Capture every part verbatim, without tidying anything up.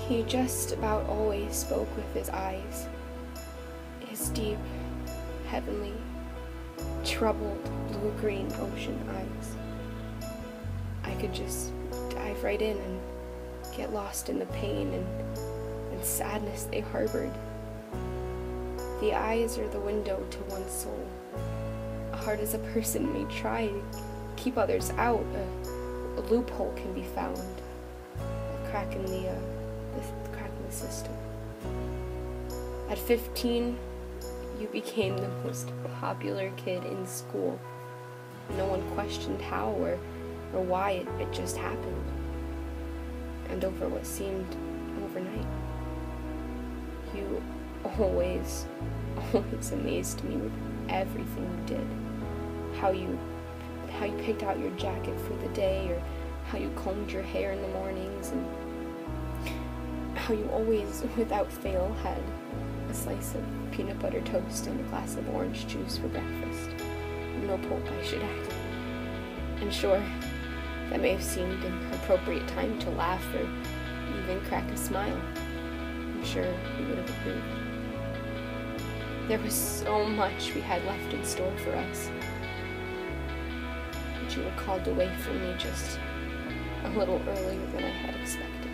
He just about always spoke with his eyes, his deep, heavenly, troubled, blue-green ocean eyes. I could just dive right in and get lost in the pain and, and sadness they harbored. The eyes are the window to one's soul. Hard as a person may try to keep others out, a, a loophole can be found, a crack in the, uh, the, the crack in the system. At fifteen, you became the most popular kid in school. No one questioned how or, or why, it, it just happened. And over what seemed overnight. You always, always amazed me with everything you did. How you, how you picked out your jacket for the day, or how you combed your hair in the mornings, and how you always, without fail, had a slice of peanut butter toast and a glass of orange juice for breakfast. No pulp, I should add. And sure, that may have seemed an appropriate time to laugh or even crack a smile. I'm sure you would have approved. There was so much we had left in store for us. But you were called away from me just a little earlier than I had expected.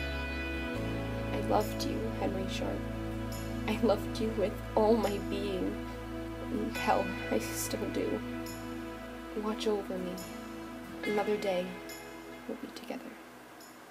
I loved you, Henry Sharp. I loved you with all my being. And hell, I still do. Watch over me. Another day, we'll be together.